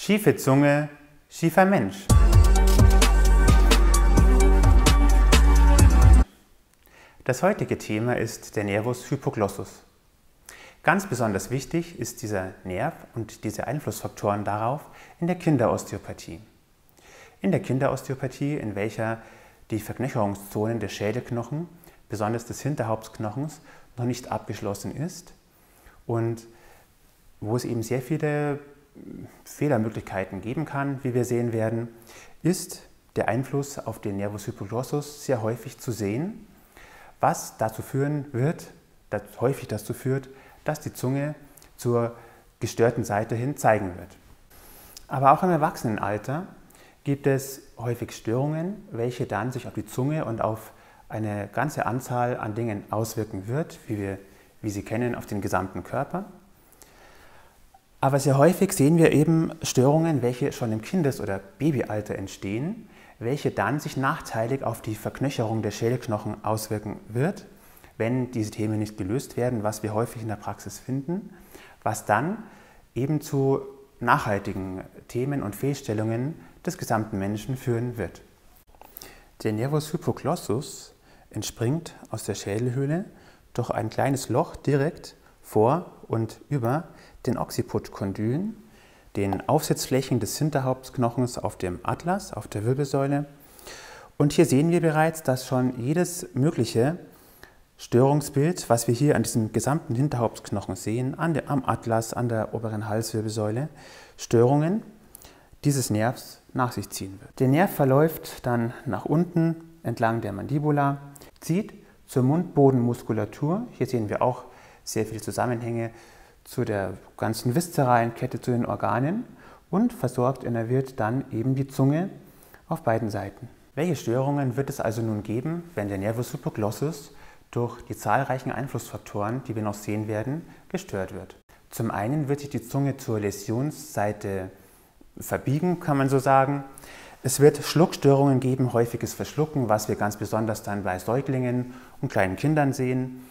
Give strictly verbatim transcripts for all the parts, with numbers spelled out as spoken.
Schiefe Zunge, schiefer Mensch. Das heutige Thema ist der Nervus hypoglossus. Ganz besonders wichtig ist dieser Nerv und diese Einflussfaktoren darauf in der Kinderosteopathie. In der Kinderosteopathie, in welcher die Verknöcherungszonen der Schädelknochen, besonders des Hinterhauptknochens, noch nicht abgeschlossen ist und wo es eben sehr viele Fehlermöglichkeiten geben kann, wie wir sehen werden, ist der Einfluss auf den Nervus hypoglossus sehr häufig zu sehen, was dazu führen wird, das häufig dazu führt, dass die Zunge zur gestörten Seite hin zeigen wird. Aber auch im Erwachsenenalter gibt es häufig Störungen, welche dann sich auf die Zunge und auf eine ganze Anzahl an Dingen auswirken wird, wie wir, wie Sie kennen, auf den gesamten Körper. Aber sehr häufig sehen wir eben Störungen, welche schon im Kindes- oder Babyalter entstehen, welche dann sich nachteilig auf die Verknöcherung der Schädelknochen auswirken wird, wenn diese Themen nicht gelöst werden, was wir häufig in der Praxis finden, was dann eben zu nachhaltigen Themen und Fehlstellungen des gesamten Menschen führen wird. Der Nervus hypoglossus entspringt aus der Schädelhöhle durch ein kleines Loch direkt vor und über den Occiputkondylen, den Aufsitzflächen des Hinterhauptknochens auf dem Atlas, auf der Wirbelsäule. Und hier sehen wir bereits, dass schon jedes mögliche Störungsbild, was wir hier an diesem gesamten Hinterhauptknochen sehen, an der, am Atlas, an der oberen Halswirbelsäule, Störungen dieses Nervs nach sich ziehen wird. Der Nerv verläuft dann nach unten entlang der Mandibula, zieht zur Mundbodenmuskulatur. Hier sehen wir auch sehr viele Zusammenhänge zu der ganzen viszeralen Kette zu den Organen und versorgt, innerviert dann eben die Zunge auf beiden Seiten. Welche Störungen wird es also nun geben, wenn der Nervus hypoglossus durch die zahlreichen Einflussfaktoren, die wir noch sehen werden, gestört wird? Zum einen wird sich die Zunge zur Läsionsseite verbiegen, kann man so sagen. Es wird Schluckstörungen geben, häufiges Verschlucken, was wir ganz besonders dann bei Säuglingen und kleinen Kindern sehen.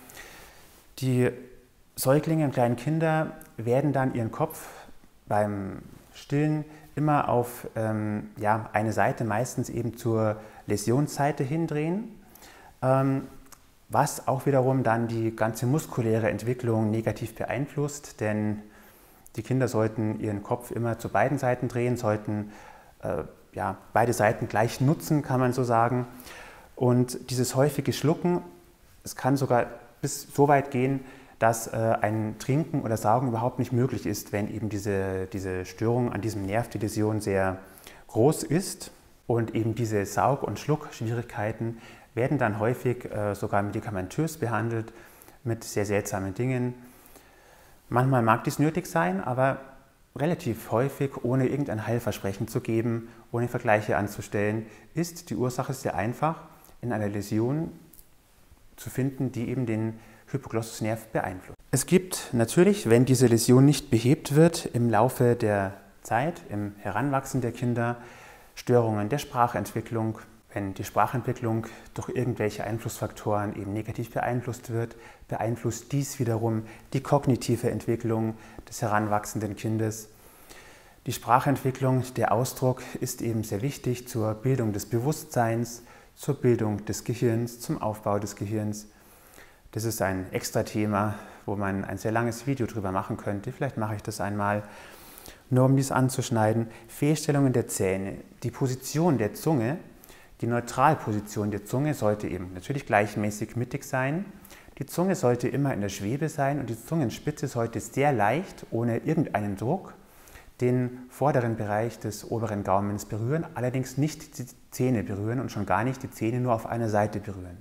Die Säuglinge und kleinen Kinder werden dann ihren Kopf beim Stillen immer auf ähm, ja, eine Seite, meistens eben zur Läsionsseite hindrehen, ähm, was auch wiederum dann die ganze muskuläre Entwicklung negativ beeinflusst, denn die Kinder sollten ihren Kopf immer zu beiden Seiten drehen, sollten äh, ja, beide Seiten gleich nutzen, kann man so sagen. Und dieses häufige Schlucken, es kann sogar bis so weit gehen, dass äh, ein Trinken oder Saugen überhaupt nicht möglich ist, wenn eben diese, diese Störung an diesem Nerv, die Läsion, sehr groß ist. Und eben diese Saug- und Schluckschwierigkeiten werden dann häufig äh, sogar medikamentös behandelt mit sehr seltsamen Dingen. Manchmal mag dies nötig sein, aber relativ häufig, ohne irgendein Heilversprechen zu geben, ohne Vergleiche anzustellen, ist die Ursache sehr einfach in einer Läsion zu finden, die eben den Hypoglossusnerv beeinflusst. Es gibt natürlich, wenn diese Läsion nicht behebt wird, im Laufe der Zeit, im Heranwachsen der Kinder, Störungen der Sprachentwicklung. Wenn die Sprachentwicklung durch irgendwelche Einflussfaktoren eben negativ beeinflusst wird, beeinflusst dies wiederum die kognitive Entwicklung des heranwachsenden Kindes. Die Sprachentwicklung, der Ausdruck ist eben sehr wichtig zur Bildung des Bewusstseins, zur Bildung des Gehirns, zum Aufbau des Gehirns. Das ist ein extra Thema, wo man ein sehr langes Video drüber machen könnte. Vielleicht mache ich das einmal, nur um dies anzuschneiden. Fehlstellungen der Zähne, die Position der Zunge, die Neutralposition der Zunge sollte eben natürlich gleichmäßig mittig sein. Die Zunge sollte immer in der Schwebe sein und die Zungenspitze sollte sehr leicht, ohne irgendeinen Druck, den vorderen Bereich des oberen Gaumens berühren, allerdings nicht die Zähne berühren und schon gar nicht die Zähne nur auf einer Seite berühren.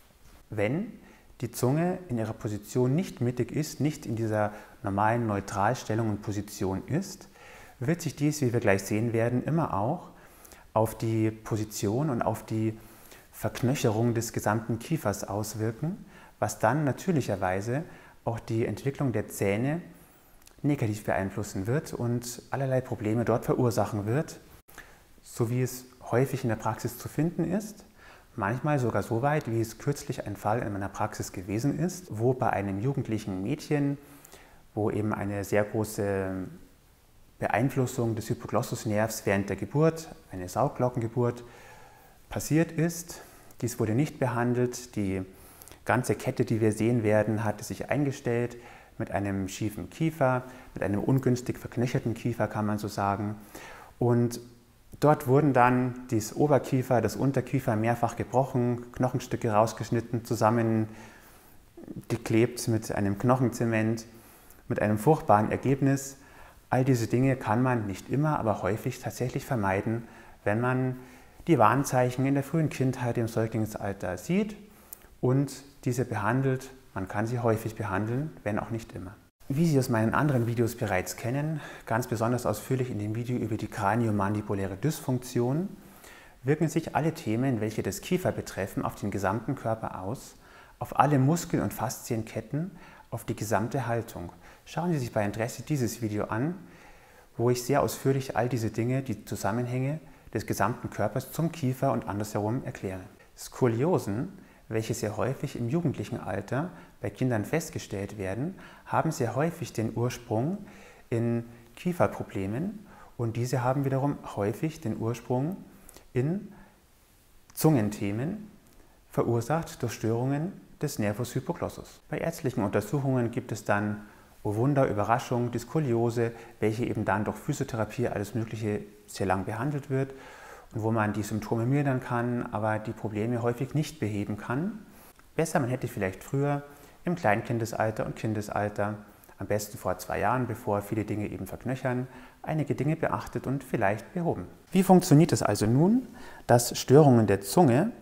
Wenn die Zunge in ihrer Position nicht mittig ist, nicht in dieser normalen Neutralstellung und Position ist, wird sich dies, wie wir gleich sehen werden, immer auch auf die Position und auf die Verknöcherung des gesamten Kiefers auswirken, was dann natürlicherweise auch die Entwicklung der Zähne negativ beeinflussen wird und allerlei Probleme dort verursachen wird, so wie es häufig in der Praxis zu finden ist. Manchmal sogar so weit, wie es kürzlich ein Fall in meiner Praxis gewesen ist, wo bei einem jugendlichen Mädchen, wo eben eine sehr große Beeinflussung des Hypoglossusnervs während der Geburt, eine Sauglockengeburt, passiert ist. Dies wurde nicht behandelt. Die ganze Kette, die wir sehen werden, hatte sich eingestellt mit einem schiefen Kiefer, mit einem ungünstig verknöcherten Kiefer, kann man so sagen. Und dort wurden dann das Oberkiefer, das Unterkiefer mehrfach gebrochen, Knochenstücke rausgeschnitten, zusammengeklebt mit einem Knochenzement, mit einem furchtbaren Ergebnis. All diese Dinge kann man nicht immer, aber häufig tatsächlich vermeiden, wenn man die Warnzeichen in der frühen Kindheit, im Säuglingsalter sieht und diese behandelt. Man kann sie häufig behandeln, wenn auch nicht immer. Wie Sie aus meinen anderen Videos bereits kennen, ganz besonders ausführlich in dem Video über die kraniomandibuläre Dysfunktion, wirken sich alle Themen, welche das Kiefer betreffen, auf den gesamten Körper aus, auf alle Muskeln- und Faszienketten, auf die gesamte Haltung. Schauen Sie sich bei Interesse dieses Video an, wo ich sehr ausführlich all diese Dinge, die Zusammenhänge des gesamten Körpers zum Kiefer und andersherum erkläre. Skoliosen, welche sehr häufig im jugendlichen Alter bei Kindern festgestellt werden, haben sehr häufig den Ursprung in Kieferproblemen und diese haben wiederum häufig den Ursprung in Zungenthemen, verursacht durch Störungen des Nervus hypoglossus. Bei ärztlichen Untersuchungen gibt es dann, oh Wunder, Überraschung, die Skoliose, welche eben dann durch Physiotherapie alles Mögliche sehr lang behandelt wird und wo man die Symptome mildern kann, aber die Probleme häufig nicht beheben kann. Besser, man hätte vielleicht früher im Kleinkindesalter und Kindesalter, am besten vor zwei Jahren, bevor viele Dinge eben verknöchern, einige Dinge beachtet und vielleicht behoben. Wie funktioniert es also nun, dass Störungen der Zunge,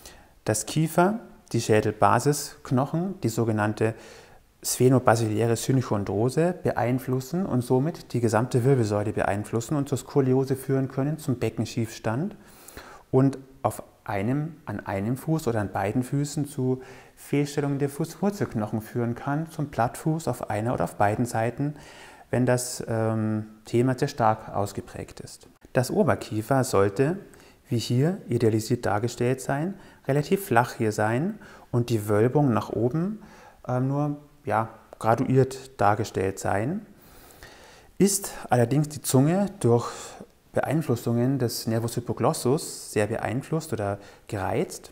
das Kiefer, die Schädelbasisknochen, die sogenannte sphenobasiläre Synchondrose beeinflussen und somit die gesamte Wirbelsäule beeinflussen und zur Skoliose führen können, zum Beckenschiefstand und auf einem, an einem Fuß oder an beiden Füßen zu Fehlstellungen der Fußwurzelknochen führen kann, zum Plattfuß auf einer oder auf beiden Seiten, wenn das ähm, Thema sehr stark ausgeprägt ist. Das Oberkiefer sollte, wie hier idealisiert dargestellt sein, relativ flach hier sein und die Wölbung nach oben äh, nur ja, graduiert dargestellt sein. Ist allerdings die Zunge durch Beeinflussungen des Nervus hypoglossus sehr beeinflusst oder gereizt,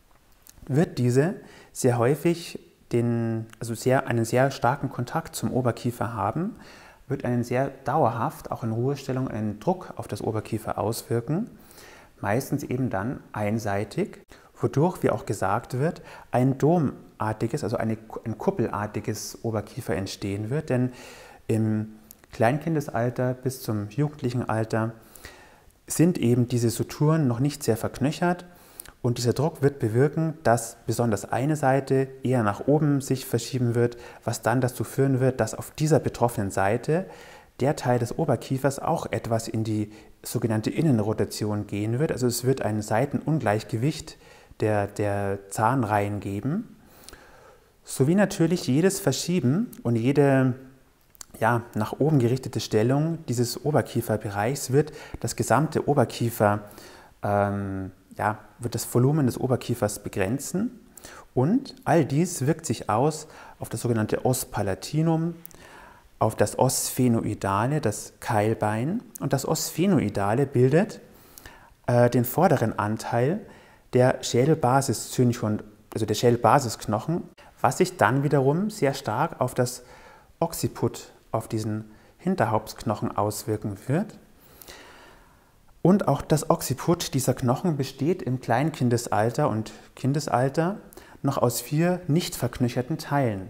wird diese sehr häufig den, also sehr, einen sehr starken Kontakt zum Oberkiefer haben, wird einen sehr dauerhaft, auch in Ruhestellung, einen Druck auf das Oberkiefer auswirken, meistens eben dann einseitig, wodurch, wie auch gesagt wird, ein domartiges, also eine, ein kuppelartiges Oberkiefer entstehen wird, denn im Kleinkindesalter bis zum jugendlichen Alter sind eben diese Suturen noch nicht sehr verknöchert und dieser Druck wird bewirken, dass besonders eine Seite eher nach oben sich verschieben wird, was dann dazu führen wird, dass auf dieser betroffenen Seite der Teil des Oberkiefers auch etwas in die sogenannte Innenrotation gehen wird. Also es wird ein Seitenungleichgewicht der, der Zahnreihen geben, sowie natürlich jedes Verschieben und jede ja, nach oben gerichtete Stellung dieses Oberkieferbereichs wird das gesamte Oberkiefer, ähm, ja, wird das Volumen des Oberkiefers begrenzen und all dies wirkt sich aus auf das sogenannte Os palatinum, auf das Os sphenoidale, das Keilbein, und das Os sphenoidale bildet äh, den vorderen Anteil der Schädelbasis, also der Schädelbasisknochen, was sich dann wiederum sehr stark auf das Occiput, auf diesen Hinterhauptsknochen auswirken wird. Und auch das Occiput, dieser Knochen, besteht im Kleinkindesalter und Kindesalter noch aus vier nicht verknöcherten Teilen.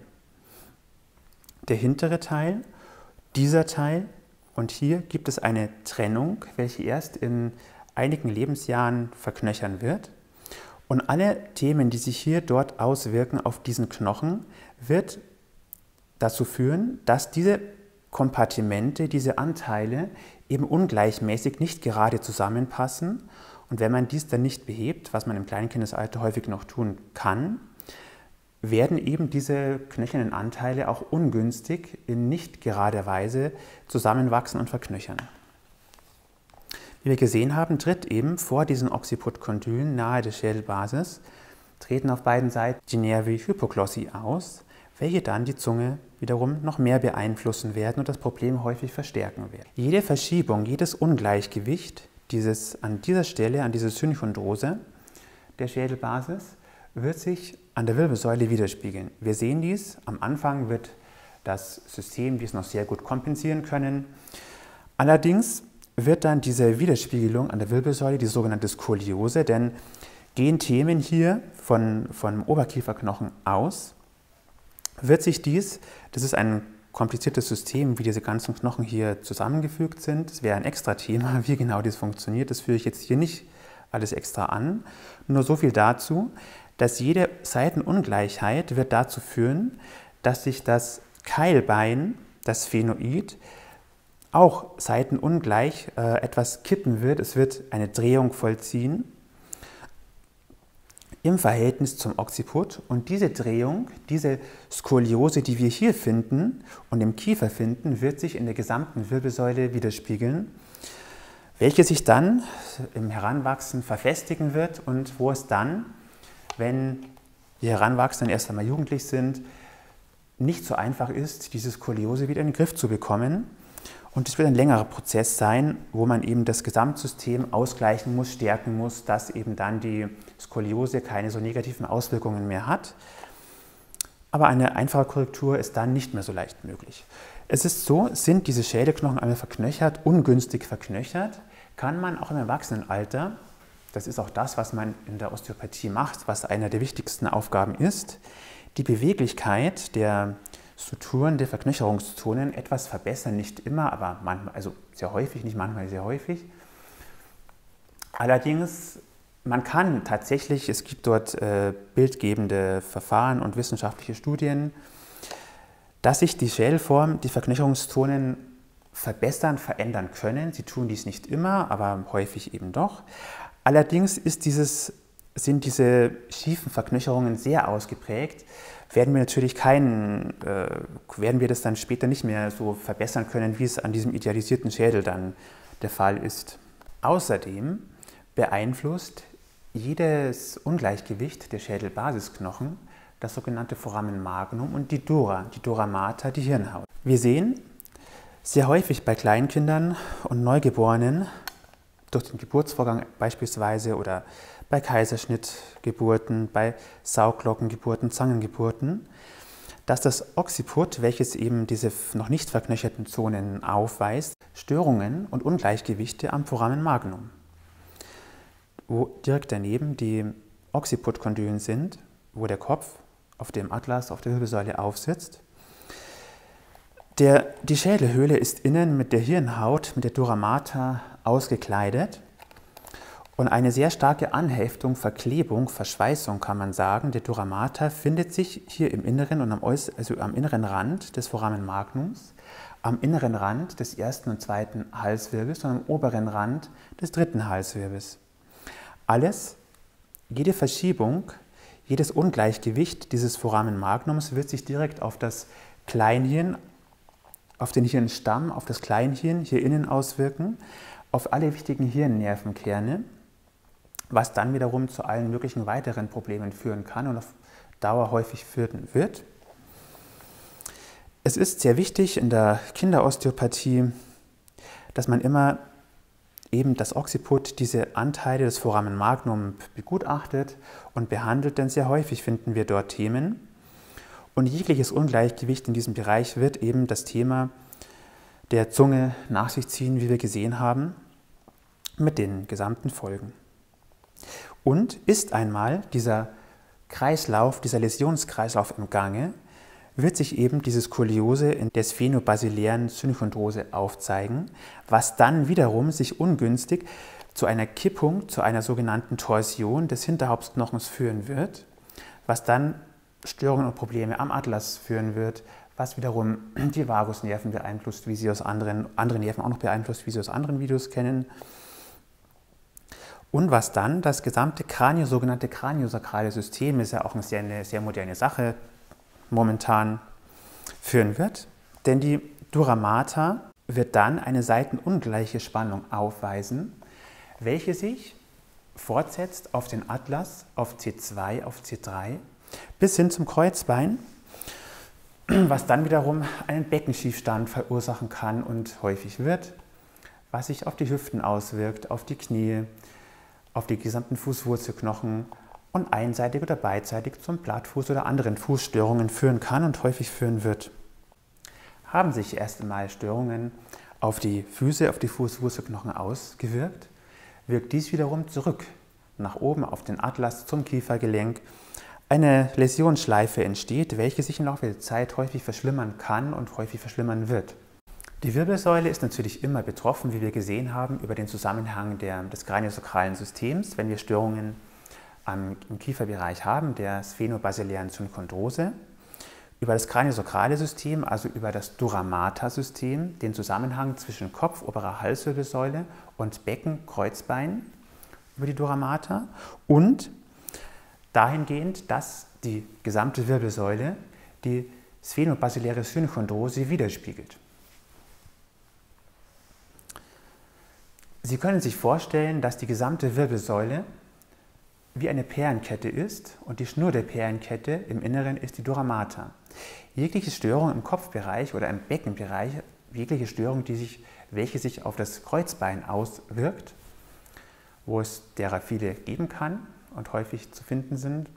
Der hintere Teil, dieser Teil und hier gibt es eine Trennung, welche erst in einigen Lebensjahren verknöchern wird. Und alle Themen, die sich hier dort auswirken auf diesen Knochen, wird dazu führen, dass diese Kompartimente, diese Anteile eben ungleichmäßig nicht gerade zusammenpassen. Und wenn man dies dann nicht behebt, was man im Kleinkindesalter häufig noch tun kann, werden eben diese knöchernen Anteile auch ungünstig in nicht gerader Weise zusammenwachsen und verknöchern. Wie wir gesehen haben, tritt eben vor diesen Occiputkondylen nahe der Schädelbasis, treten auf beiden Seiten die Nervi hypoglossi aus, welche dann die Zunge wiederum noch mehr beeinflussen werden und das Problem häufig verstärken werden. Jede Verschiebung, jedes Ungleichgewicht dieses, an dieser Stelle, an dieser Synchondrose der Schädelbasis, wird sich an der Wirbelsäule widerspiegeln. Wir sehen dies, am Anfang wird das System dies noch sehr gut kompensieren können. Allerdings wird dann diese Widerspiegelung an der Wirbelsäule, die sogenannte Skoliose, denn gehen Themen hier von, vom Oberkieferknochen aus, wird sich dies, das ist ein kompliziertes System, wie diese ganzen Knochen hier zusammengefügt sind, das wäre ein extra Thema, wie genau das funktioniert, das führe ich jetzt hier nicht alles extra an, nur so viel dazu, dass jede Seitenungleichheit wird dazu führen, dass sich das Keilbein, das Sphenoid, auch seitenungleich äh, etwas kippen wird. Es wird eine Drehung vollziehen im Verhältnis zum Occiput. Und diese Drehung, diese Skoliose, die wir hier finden und im Kiefer finden, wird sich in der gesamten Wirbelsäule widerspiegeln, welche sich dann im Heranwachsen verfestigen wird und wo es dann, wenn die Heranwachsenden erst einmal jugendlich sind, nicht so einfach ist, diese Skoliose wieder in den Griff zu bekommen. Und es wird ein längerer Prozess sein, wo man eben das Gesamtsystem ausgleichen muss, stärken muss, dass eben dann die Skoliose keine so negativen Auswirkungen mehr hat. Aber eine einfache Korrektur ist dann nicht mehr so leicht möglich. Es ist so, sind diese Schädelknochen einmal verknöchert, ungünstig verknöchert, kann man auch im Erwachsenenalter, das ist auch das, was man in der Osteopathie macht, was einer der wichtigsten Aufgaben ist, die Beweglichkeit der Strukturen der Verknöcherungszonen etwas verbessern, nicht immer, aber manchmal, also sehr häufig, nicht manchmal, sehr häufig. Allerdings, man kann tatsächlich, es gibt dort äh, bildgebende Verfahren und wissenschaftliche Studien, dass sich die Schädelform, die Verknöcherungszonen verbessern, verändern können. Sie tun dies nicht immer, aber häufig eben doch. Allerdings ist dieses, sind diese schiefen Verknöcherungen sehr ausgeprägt. Werden wir natürlich keinen, äh, werden wir das dann später nicht mehr so verbessern können, wie es an diesem idealisierten Schädel dann der Fall ist. Außerdem beeinflusst jedes Ungleichgewicht der Schädelbasisknochen das sogenannte Foramen magnum und die Dura, die Dura mater, die Hirnhaut. Wir sehen sehr häufig bei Kleinkindern und Neugeborenen durch den Geburtsvorgang beispielsweise oder bei Kaiserschnittgeburten, bei Sauglockengeburten, Zangengeburten, dass das Occiput, welches eben diese noch nicht verknöcherten Zonen aufweist, Störungen und Ungleichgewichte am Foramen magnum, wo direkt daneben die Occiputkondylen sind, wo der Kopf auf dem Atlas, auf der Wirbelsäule aufsitzt. Der, die Schädelhöhle ist innen mit der Hirnhaut, mit der Dura mater ausgekleidet. Und eine sehr starke Anheftung, Verklebung, Verschweißung kann man sagen, der Dura mater findet sich hier im Inneren und am, Äuß also am inneren Rand des Foramen magnums, am inneren Rand des ersten und zweiten Halswirbels und am oberen Rand des dritten Halswirbels. Alles, jede Verschiebung, jedes Ungleichgewicht dieses Foramen magnums wird sich direkt auf das Kleinhirn, auf den Hirnstamm, auf das Kleinhirn hier innen auswirken, auf alle wichtigen Hirnnervenkerne, was dann wiederum zu allen möglichen weiteren Problemen führen kann und auf Dauer häufig führen wird. Es ist sehr wichtig in der Kinderosteopathie, dass man immer eben das Occiput, diese Anteile des Foramen magnum begutachtet und behandelt, denn sehr häufig finden wir dort Themen. Und jegliches Ungleichgewicht in diesem Bereich wird eben das Thema der Zunge nach sich ziehen, wie wir gesehen haben, mit den gesamten Folgen. Und ist einmal dieser Kreislauf, dieser Läsionskreislauf im Gange, wird sich eben diese Skoliose in der sphenobasilären Synchondrose aufzeigen, was dann wiederum sich ungünstig zu einer Kippung, zu einer sogenannten Torsion des Hinterhauptknochens führen wird, was dann Störungen und Probleme am Atlas führen wird, was wiederum die Vagusnerven beeinflusst, wie sie aus anderen, andere Nerven auch noch beeinflusst, wie sie aus anderen Videos kennen. Und was dann das gesamte Kranio, sogenannte kraniosakrale System, ist ja auch eine sehr, eine sehr moderne Sache momentan, führen wird. Denn die Dura mater wird dann eine seitenungleiche Spannung aufweisen, welche sich fortsetzt auf den Atlas, auf C zwei, auf C drei, bis hin zum Kreuzbein. was dann wiederum einen Beckenschiefstand verursachen kann und häufig wird, was sich auf die Hüften auswirkt, auf die Knie, auf die gesamten Fußwurzelknochen und einseitig oder beidseitig zum Plattfuß oder anderen Fußstörungen führen kann und häufig führen wird. Haben sich erst einmal Störungen auf die Füße, auf die Fußwurzelknochen ausgewirkt, wirkt dies wiederum zurück nach oben auf den Atlas zum Kiefergelenk. Eine Läsionsschleife entsteht, welche sich im Laufe der Zeit häufig verschlimmern kann und häufig verschlimmern wird. Die Wirbelsäule ist natürlich immer betroffen, wie wir gesehen haben, über den Zusammenhang der, des kraniosakralen Systems, wenn wir Störungen am, im Kieferbereich haben, der sphenobasilären Synchondrose. Über das kraniosakrale System, also über das Dura-Mater-System, den Zusammenhang zwischen Kopf, oberer Halswirbelsäule und Becken, Kreuzbein, über die Dura-Mater und dahingehend, dass die gesamte Wirbelsäule die sphenobasiläre Synchondrose widerspiegelt. Sie können sich vorstellen, dass die gesamte Wirbelsäule wie eine Perlenkette ist und die Schnur der Perlenkette im Inneren ist die Dura Mater. Jegliche Störung im Kopfbereich oder im Beckenbereich, jegliche Störung, die sich, welche sich auf das Kreuzbein auswirkt, wo es derer viele geben kann und häufig zu finden sind,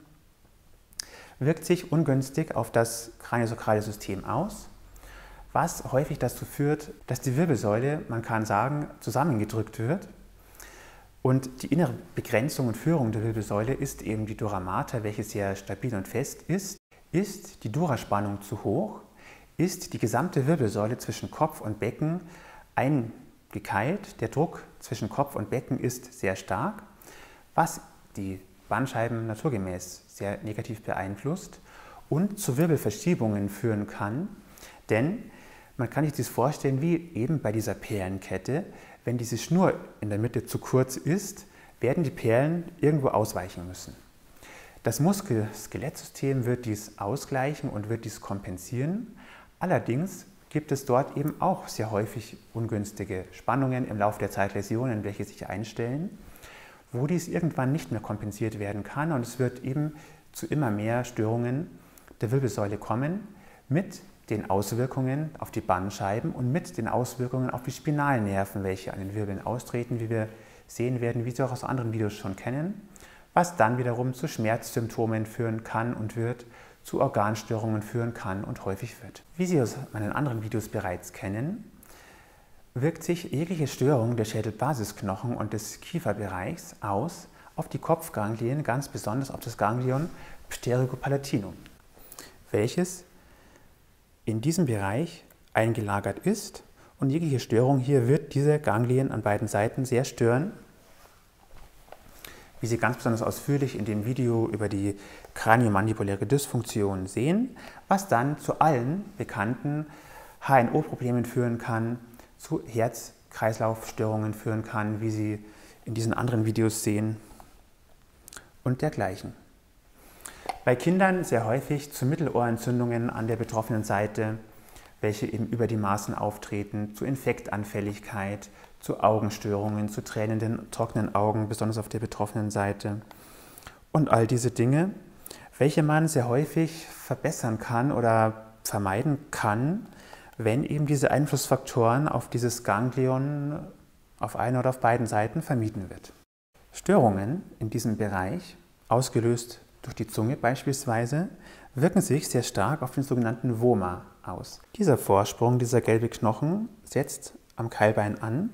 wirkt sich ungünstig auf das kraniosakrale System aus, was häufig dazu führt, dass die Wirbelsäule, man kann sagen, zusammengedrückt wird. Und die innere Begrenzung und Führung der Wirbelsäule ist eben die Dura Mater, welche sehr stabil und fest ist. Ist die Dura-Spannung zu hoch, ist die gesamte Wirbelsäule zwischen Kopf und Becken eingekeilt. Der Druck zwischen Kopf und Becken ist sehr stark, was die Bandscheiben naturgemäß sehr negativ beeinflusst und zu Wirbelverschiebungen führen kann. Denn man kann sich das vorstellen wie eben bei dieser Perlenkette. Wenn diese Schnur in der Mitte zu kurz ist, werden die Perlen irgendwo ausweichen müssen. Das Muskel-Skelettsystem wird dies ausgleichen und wird dies kompensieren. Allerdings gibt es dort eben auch sehr häufig ungünstige Spannungen im Laufe der Zeit, Läsionen, welche sich einstellen, wo dies irgendwann nicht mehr kompensiert werden kann und es wird eben zu immer mehr Störungen der Wirbelsäule kommen mit den Auswirkungen auf die Bandscheiben und mit den Auswirkungen auf die Spinalnerven, welche an den Wirbeln austreten, wie wir sehen werden, wie Sie auch aus anderen Videos schon kennen, was dann wiederum zu Schmerzsymptomen führen kann und wird, zu Organstörungen führen kann und häufig wird. Wie Sie aus meinen anderen Videos bereits kennen, wirkt sich jegliche Störung der Schädelbasisknochen und des Kieferbereichs aus auf die Kopfganglien, ganz besonders auf das Ganglion pterygopalatinum, welches in diesem Bereich eingelagert ist und jegliche Störung hier wird diese Ganglien an beiden Seiten sehr stören, wie Sie ganz besonders ausführlich in dem Video über die kraniomandibuläre Dysfunktion sehen, was dann zu allen bekannten H N O-Problemen führen kann, zu Herz-Kreislauf-Störungen führen kann, wie Sie in diesen anderen Videos sehen und dergleichen. Bei Kindern sehr häufig zu Mittelohrentzündungen an der betroffenen Seite, welche eben über die Maßen auftreten, zu Infektanfälligkeit, zu Augenstörungen, zu tränenden, trockenen Augen, besonders auf der betroffenen Seite. Und all diese Dinge, welche man sehr häufig verbessern kann oder vermeiden kann, wenn eben diese Einflussfaktoren auf dieses Ganglion auf einer oder auf beiden Seiten vermieden wird. Störungen in diesem Bereich, ausgelöst durch die Zunge beispielsweise, wirken sich sehr stark auf den sogenannten Voma aus. Dieser Vorsprung, dieser gelbe Knochen, setzt am Keilbein an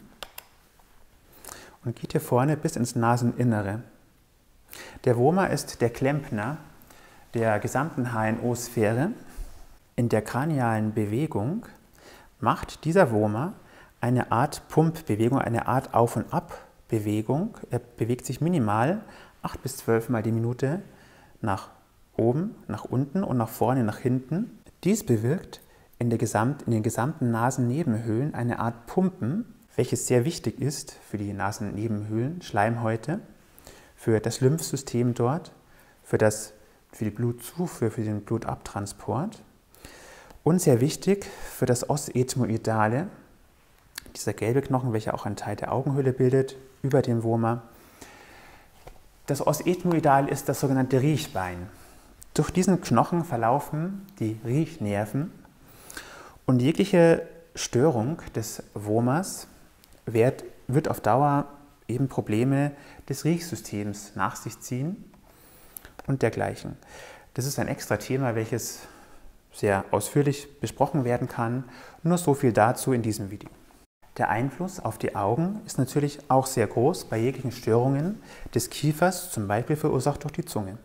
und geht hier vorne bis ins Naseninnere. Der Voma ist der Klempner der gesamten H N O-Sphäre. In der kranialen Bewegung macht dieser Voma eine Art Pumpbewegung, eine Art Auf- und Abbewegung. Er bewegt sich minimal acht bis zwölf Mal die Minute nach oben, nach unten und nach vorne, nach hinten. Dies bewirkt in, der Gesamt, in den gesamten Nasennebenhöhlen eine Art Pumpen, welches sehr wichtig ist für die Nasennebenhöhlen, Schleimhäute, für das Lymphsystem dort, für, das, für die Blutzufuhr, für den Blutabtransport und sehr wichtig für das Os ethmoidale, dieser gelbe Knochen, welcher auch einen Teil der Augenhöhle bildet, über dem Voma. Das Os ethmoidal ist das sogenannte Riechbein. Durch diesen Knochen verlaufen die Riechnerven und jegliche Störung des Womers wird, wird auf Dauer eben Probleme des Riechsystems nach sich ziehen und dergleichen. Das ist ein extra Thema, welches sehr ausführlich besprochen werden kann. Nur so viel dazu in diesem Video. Der Einfluss auf die Augen ist natürlich auch sehr groß bei jeglichen Störungen des Kiefers, zum Beispiel verursacht durch die Zunge.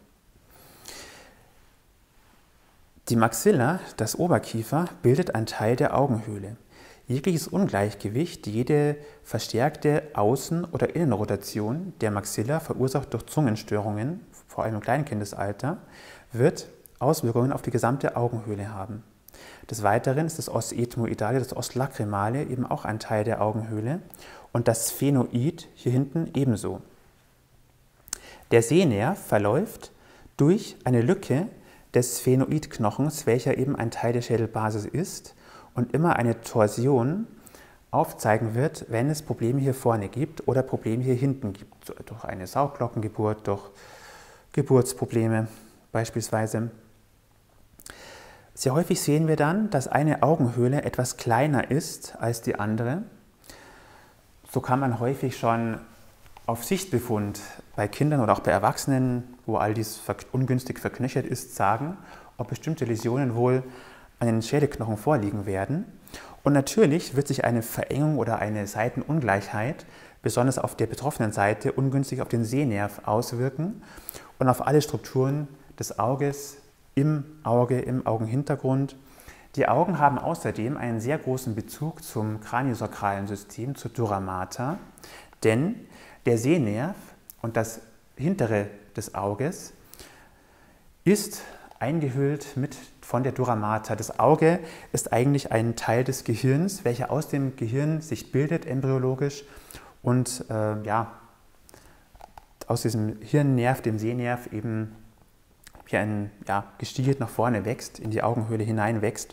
Die Maxilla, das Oberkiefer, bildet einen Teil der Augenhöhle. Jegliches Ungleichgewicht, jede verstärkte Außen- oder Innenrotation der Maxilla, verursacht durch Zungenstörungen, vor allem im Kleinkindesalter, wird Auswirkungen auf die gesamte Augenhöhle haben. Des Weiteren ist das Os ethmoidale, das Os lacrymale eben auch ein Teil der Augenhöhle und das Sphenoid hier hinten ebenso. Der Sehnerv verläuft durch eine Lücke des Sphenoidknochens, welcher eben ein Teil der Schädelbasis ist und immer eine Torsion aufzeigen wird, wenn es Probleme hier vorne gibt oder Probleme hier hinten gibt, durch eine Sauglockengeburt, durch Geburtsprobleme beispielsweise. Sehr häufig sehen wir dann, dass eine Augenhöhle etwas kleiner ist als die andere. So kann man häufig schon auf Sichtbefund bei Kindern oder auch bei Erwachsenen, wo all dies ungünstig verknöchert ist, sagen, ob bestimmte Läsionen wohl an den Schädelknochen vorliegen werden. Und natürlich wird sich eine Verengung oder eine Seitenungleichheit besonders auf der betroffenen Seite ungünstig auf den Sehnerv auswirken und auf alle Strukturen des Auges, im Auge, im Augenhintergrund. Die Augen haben außerdem einen sehr großen Bezug zum kraniosakralen System, zur Dura mater, denn der Sehnerv und das hintere des Auges ist eingehüllt mit von der Dura mater. Das Auge ist eigentlich ein Teil des Gehirns, welcher aus dem Gehirn sich bildet, embryologisch, und äh, ja, aus diesem Hirnnerv, dem Sehnerv, eben hier ein, ja, gestiegelt nach vorne wächst, in die Augenhöhle hinein wächst.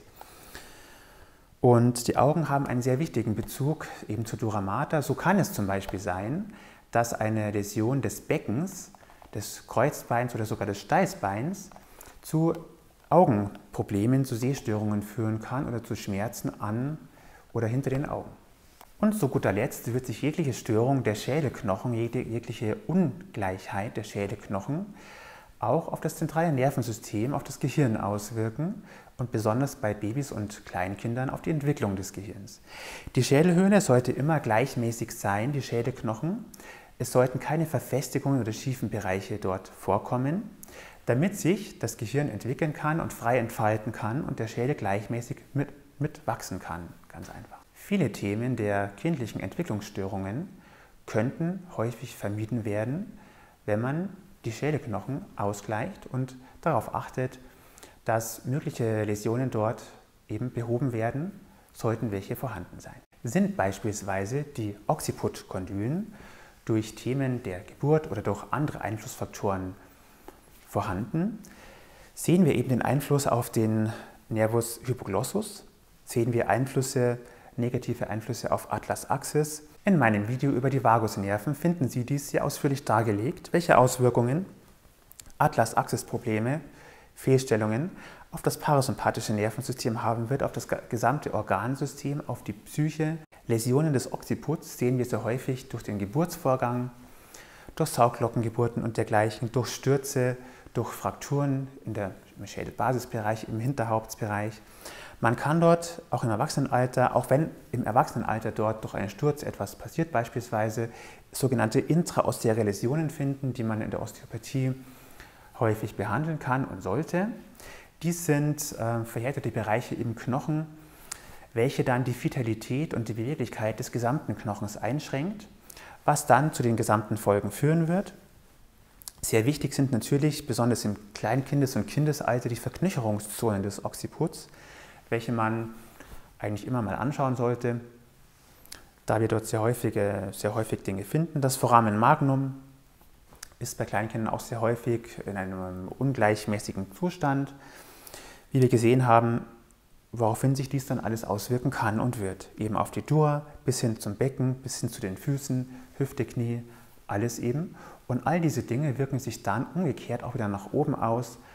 Und die Augen haben einen sehr wichtigen Bezug eben zur Dura mater. So kann es zum Beispiel sein, dass eine Läsion des Beckens, des Kreuzbeins oder sogar des Steißbeins zu Augenproblemen, zu Sehstörungen führen kann oder zu Schmerzen an oder hinter den Augen. Und zu guter Letzt wird sich jegliche Störung der Schädelknochen, jegliche Ungleichheit der Schädelknochen auch auf das zentrale Nervensystem, auf das Gehirn auswirken und besonders bei Babys und Kleinkindern auf die Entwicklung des Gehirns. Die Schädelhöhle sollte immer gleichmäßig sein, die Schädelknochen. Es sollten keine Verfestigungen oder schiefen Bereiche dort vorkommen, damit sich das Gehirn entwickeln kann und frei entfalten kann und der Schädel gleichmäßig mit, mit wachsen kann, ganz einfach. Viele Themen der kindlichen Entwicklungsstörungen könnten häufig vermieden werden, wenn man die Schädelknochen ausgleicht und darauf achtet, dass mögliche Läsionen dort eben behoben werden, sollten welche vorhanden sein. Sind beispielsweise die Occiput-Kondylen durch Themen der Geburt oder durch andere Einflussfaktoren vorhanden, sehen wir eben den Einfluss auf den Nervus hypoglossus, sehen wir Einflüsse, negative Einflüsse auf Atlas axis. In meinem Video über die Vagusnerven finden Sie dies sehr ausführlich dargelegt, welche Auswirkungen Atlas axis Probleme, Fehlstellungen auf das parasympathische Nervensystem haben wird, auf das gesamte Organsystem, auf die Psyche. Läsionen des Occiputs sehen wir sehr häufig durch den Geburtsvorgang, durch Sauglockengeburten und dergleichen, durch Stürze, durch Frakturen in der, im Schädelbasisbereich, im Hinterhauptsbereich. Man kann dort auch im Erwachsenenalter, auch wenn im Erwachsenenalter dort durch einen Sturz etwas passiert, beispielsweise sogenannte intraosteare Läsionen finden, die man in der Osteopathie häufig behandeln kann und sollte. Dies sind äh, verhärtete Bereiche im Knochen, welche dann die Vitalität und die Beweglichkeit des gesamten Knochens einschränkt, was dann zu den gesamten Folgen führen wird. Sehr wichtig sind natürlich, besonders im Kleinkindes- und Kindesalter, die Verknöcherungszonen des Occiputs, welche man eigentlich immer mal anschauen sollte, da wir dort sehr, häufige, sehr häufig Dinge finden. Das Foramen magnum ist bei Kleinkindern auch sehr häufig in einem ungleichmäßigen Zustand, wie wir gesehen haben, woraufhin sich dies dann alles auswirken kann und wird. Eben auf die Dura, bis hin zum Becken, bis hin zu den Füßen, Hüfte, Knie, alles eben. Und all diese Dinge wirken sich dann umgekehrt auch wieder nach oben aus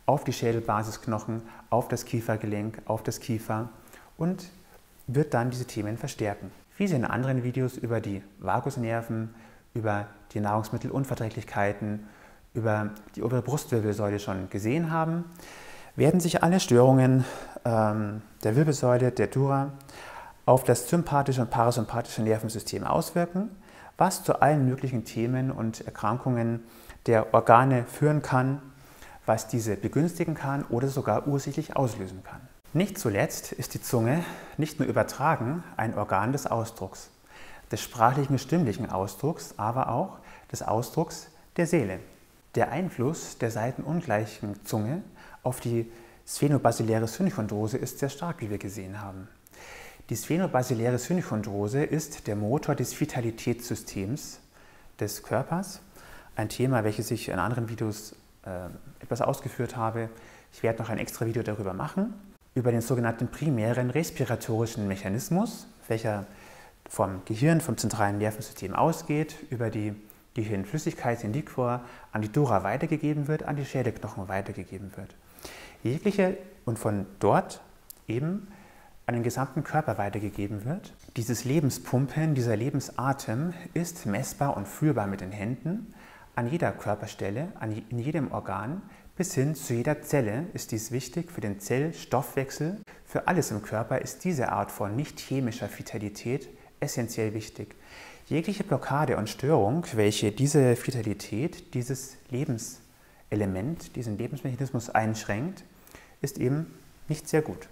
auf die Schädelbasisknochen, auf das Kiefergelenk, auf das Kiefer und wird dann diese Themen verstärken. Wie Sie in anderen Videos über die Vagusnerven, über die Nahrungsmittelunverträglichkeiten, über die obere Brustwirbelsäule schon gesehen haben, werden sich alle Störungen ähm, der Wirbelsäule, der Dura, auf das sympathische und parasympathische Nervensystem auswirken, was zu allen möglichen Themen und Erkrankungen der Organe führen kann, was diese begünstigen kann oder sogar ursächlich auslösen kann. Nicht zuletzt ist die Zunge nicht nur übertragen ein Organ des Ausdrucks, des sprachlichen, stimmlichen Ausdrucks, aber auch des Ausdrucks der Seele. Der Einfluss der seitenungleichen Zunge auf die sphenobasiläre Synchondrose ist sehr stark, wie wir gesehen haben. Die sphenobasiläre Synchondrose ist der Motor des Vitalitätssystems des Körpers, ein Thema, welches ich in anderen Videos äh, etwas ausgeführt habe. Ich werde noch ein extra Video darüber machen, über den sogenannten primären respiratorischen Mechanismus, welcher vom Gehirn, vom zentralen Nervensystem ausgeht, über die Gehirnflüssigkeit, den Liquor, an die Dura weitergegeben wird, an die Schädelknochen weitergegeben wird. Jegliche und von dort eben an den gesamten Körper weitergegeben wird. Dieses Lebenspumpen, dieser Lebensatem ist messbar und fühlbar mit den Händen. An jeder Körperstelle, an, in jedem Organ bis hin zu jeder Zelle ist dies wichtig für den Zellstoffwechsel. Für alles im Körper ist diese Art von nicht chemischer Vitalität essentiell wichtig. Jegliche Blockade und Störung, welche diese Vitalität, dieses Lebenselement, diesen Lebensmechanismus einschränkt, ist eben nicht sehr gut.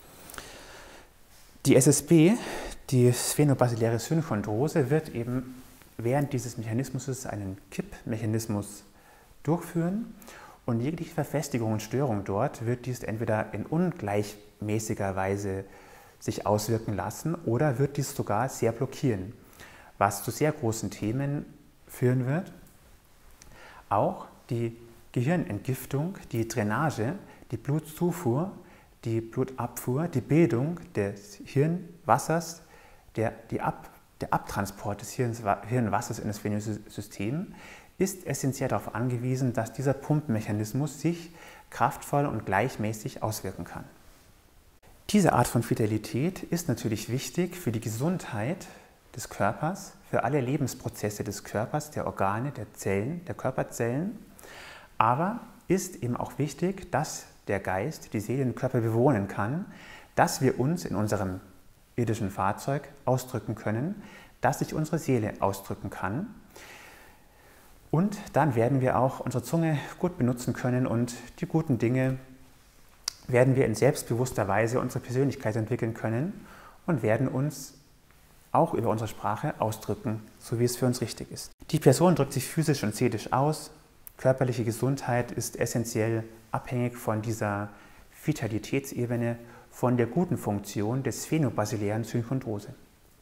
Die S S B, die sphenobasiläre Synchondrose, wird eben während dieses Mechanismus einen Kippmechanismus durchführen und jegliche Verfestigung und Störung dort wird dies entweder in ungleichmäßiger Weise sich auswirken lassen oder wird dies sogar sehr blockieren, was zu sehr großen Themen führen wird. Auch die Gehirnentgiftung, die Drainage, die Blutzufuhr, die Blutabfuhr, die Bildung des Hirnwassers, der, die Ab, der Abtransport des Hirnwassers in das venöse System ist essentiell darauf angewiesen, dass dieser Pumpmechanismus sich kraftvoll und gleichmäßig auswirken kann. Diese Art von Vitalität ist natürlich wichtig für die Gesundheit des Körpers, für alle Lebensprozesse des Körpers, der Organe, der Zellen, der Körperzellen, aber ist eben auch wichtig, dass der Geist die Seele den Körper bewohnen kann, dass wir uns in unserem irdischen Fahrzeug ausdrücken können, dass sich unsere Seele ausdrücken kann. Und dann werden wir auch unsere Zunge gut benutzen können und die guten Dinge werden wir in selbstbewusster Weise unsere Persönlichkeit entwickeln können und werden uns auch über unsere Sprache ausdrücken, so wie es für uns richtig ist. Die Person drückt sich physisch und seelisch aus. Körperliche Gesundheit ist essentiell abhängig von dieser Vitalitätsebene, von der guten Funktion des sphenobasilären Synchondrose.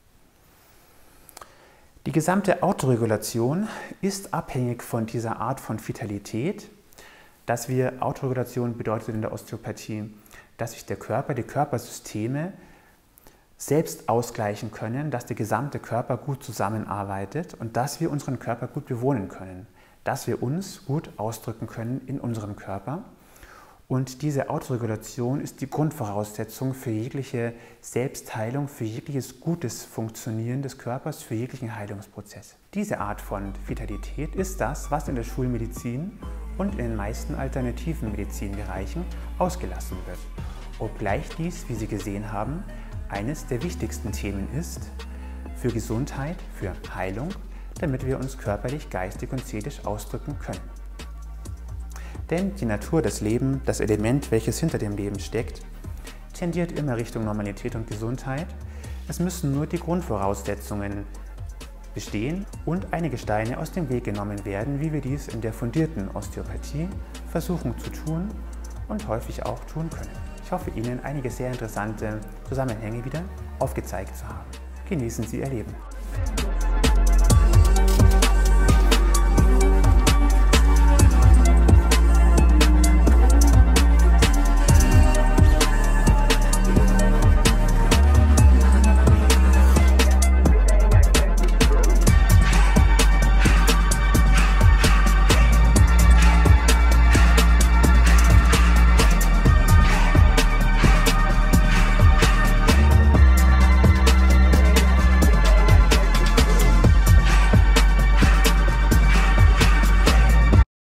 Die gesamte Autoregulation ist abhängig von dieser Art von Vitalität. Dass wir Autoregulation bedeutet in der Osteopathie, dass sich der Körper, die Körpersysteme selbst ausgleichen können, dass der gesamte Körper gut zusammenarbeitet und dass wir unseren Körper gut bewohnen können, dass wir uns gut ausdrücken können in unserem Körper. Und diese Autoregulation ist die Grundvoraussetzung für jegliche Selbstheilung, für jegliches gutes Funktionieren des Körpers, für jeglichen Heilungsprozess. Diese Art von Vitalität ist das, was in der Schulmedizin und in den meisten alternativen Medizinbereichen ausgelassen wird. Obgleich dies, wie Sie gesehen haben, eines der wichtigsten Themen ist für Gesundheit, für Heilung, damit wir uns körperlich, geistig und seelisch ausdrücken können. Denn die Natur, das Leben, das Element, welches hinter dem Leben steckt, tendiert immer Richtung Normalität und Gesundheit. Es müssen nur die Grundvoraussetzungen bestehen und einige Steine aus dem Weg genommen werden, wie wir dies in der fundierten Osteopathie versuchen zu tun und häufig auch tun können. Ich hoffe, Ihnen einige sehr interessante Zusammenhänge wieder aufgezeigt zu haben. Genießen Sie Ihr Leben!